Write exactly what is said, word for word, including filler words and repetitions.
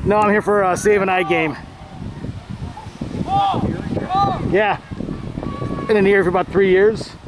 No, I'm here for a save an eye game. Yeah. Been in here for about three years.